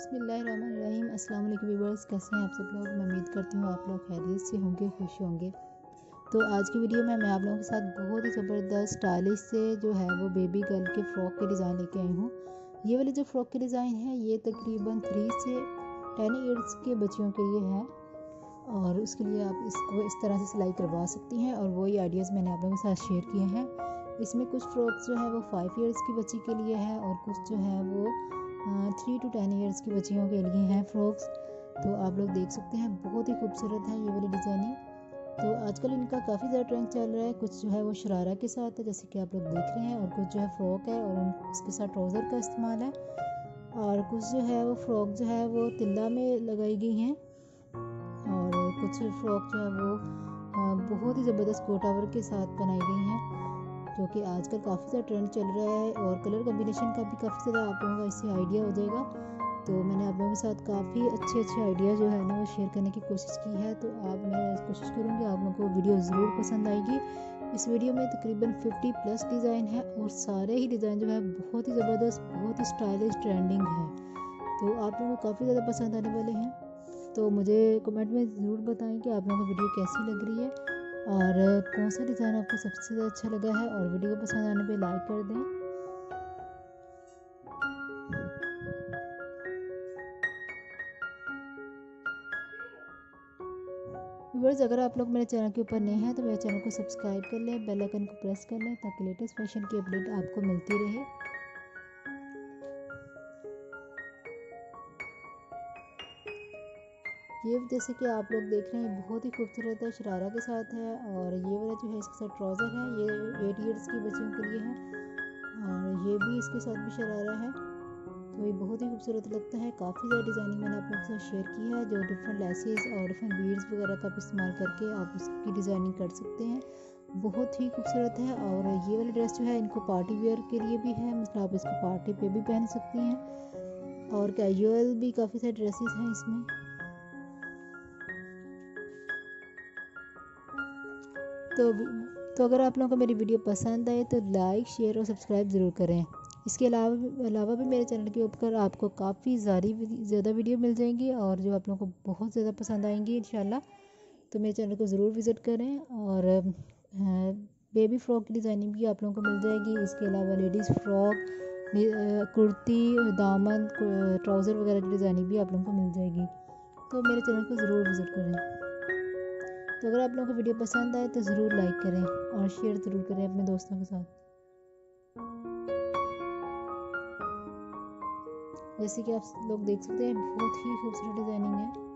बिस्मिल्लाहिर्रहमानिर्रहीम। अस्सलाम वालेकुम व्यूअर्स, कैसे हैं आप सब लोग। मैं उम्मीद करती हूँ आप लोग खैरियत से होंगे, खुश होंगे। तो आज की वीडियो में मैं आप लोगों के साथ बहुत ही ज़बरदस्त स्टाइलिश से जो है वो बेबी गर्ल के फ़्रॉक के डिज़ाइन लेके आई हूँ। ये वाली जो फ़्रॉक के डिज़ाइन है ये तकरीबन 3 से 10 ईयर्स के बच्चियों के लिए है और उसके लिए आप इसको इस तरह से सिलाई करवा सकती हैं और वही आइडियाज़ मैंने आप लोगों के साथ शेयर किए हैं। इसमें कुछ फ्रॉक्स जो है वो 5 ईयर्स की बच्ची के लिए है और कुछ जो है वो 3 to 10 ईयर्स की बच्चियों के लिए हैं फ्रॉक्स। तो आप लोग देख सकते हैं बहुत ही खूबसूरत है ये वाली डिज़ाइनिंग। तो आजकल इनका काफ़ी ज़्यादा ट्रेंड चल रहा है। कुछ जो है वो शरारा के साथ है जैसे कि आप लोग देख रहे हैं और कुछ जो है फ्रॉक है और उसके साथ ट्राउज़र का इस्तेमाल है और कुछ जो है वो फ्रॉक जो है वो तिल्ला में लगाई गई हैं और कुछ फ्रॉक जो है वो बहुत ही ज़बरदस्त कोटा वर्क के साथ बनाई गई हैं जो कि आजकल काफ़ी ज़्यादा ट्रेंड चल रहा है और कलर कॉम्बिनेशन का भी काफ़ी ज़्यादा आप लोगों का इससे आइडिया हो जाएगा। तो मैंने आप लोगों के साथ काफ़ी अच्छे आइडिया जो है ना वो शेयर करने की कोशिश की है। तो मैं कोशिश करूँगी आप लोगों को वीडियो ज़रूर पसंद आएगी। इस वीडियो में तकरीबन 50+ डिज़ाइन है और सारे ही डिज़ाइन जो है बहुत ही ज़बरदस्त, बहुत ही स्टाइलिश, ट्रेंडिंग है। तो आप लोगों को काफ़ी ज़्यादा पसंद आने वाले हैं। तो मुझे कमेंट में ज़रूर बताएं कि आप लोगों को वीडियो कैसी लग रही है और कौन सा डिज़ाइन आपको सबसे ज़्यादा अच्छा लगा है और वीडियो पसंद आने पे लाइक कर दें। व्यूअर्स, अगर आप लोग मेरे चैनल के ऊपर नए हैं तो मेरे चैनल को सब्सक्राइब कर लें, बेल आइकन को प्रेस कर लें ताकि लेटेस्ट फैशन की अपडेट आपको मिलती रहे। ये जैसे कि आप लोग देख रहे हैं बहुत ही खूबसूरत है, शरारा के साथ है और ये वाला जो है इसके साथ ट्राउज़र है, ये 8 ईयर्स की बच्चियों के लिए है और ये भी इसके साथ भी शरारा है। तो ये बहुत ही खूबसूरत लगता है। काफ़ी ज़्यादा डिज़ाइनिंग मैंने आप लोगों के साथ शेयर की है जो डिफरेंट लेसेस और डिफरेंट बीड्स वगैरह का इस्तेमाल करके आप उसकी डिज़ाइनिंग कर सकते हैं। बहुत ही खूबसूरत है और ये वाली ड्रेस जो है इनको पार्टी वेयर के लिए भी है, मतलब आप इसको पार्टी पे भी पहन सकती हैं और कैजुअल भी काफ़ी सारे ड्रेसेस हैं इसमें। तो अगर आप लोगों को मेरी वीडियो पसंद आए तो लाइक, शेयर और सब्सक्राइब ज़रूर करें। इसके अलावा भी मेरे चैनल के ऊपर आपको काफ़ी ज़्यादा वीडियो मिल जाएंगी और जो आप लोगों को बहुत ज़्यादा पसंद आएंगी इंशाल्लाह। तो मेरे चैनल को ज़रूर विज़िट करें और बेबी फ्रॉक की डिज़ाइनिंग भी आप लोगों को मिल जाएगी। इसके अलावा लेडीज़ फ्रॉक, कुर्ती, दामन, ट्राउज़र वगैरह की डिज़ाइनिंग भी आप लोगों को मिल जाएगी। तो मेरे चैनल को ज़रूर विज़िट करें। तो अगर आप लोगों को वीडियो पसंद आए तो ज़रूर लाइक करें और शेयर ज़रूर करें अपने दोस्तों के साथ। जैसे कि आप लोग देख सकते हैं बहुत ही खूबसूरत डिज़ाइनिंग है।